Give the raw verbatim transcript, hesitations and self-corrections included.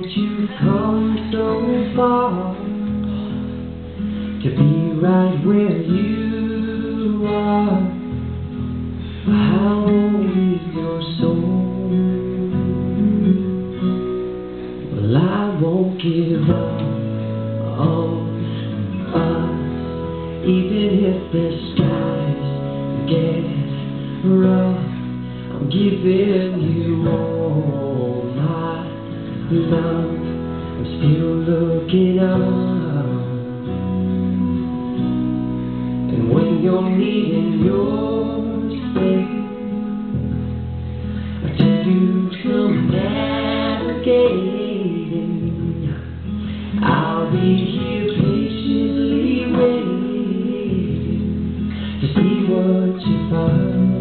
you've come so far to be right where you are. How is your soul? Well, I won't give up on us, even if the skies get rough. I'm giving you all my love. I'm still looking up, and when you're needing your space, I tell you to navigating. I'll be here patiently waiting to see what you find.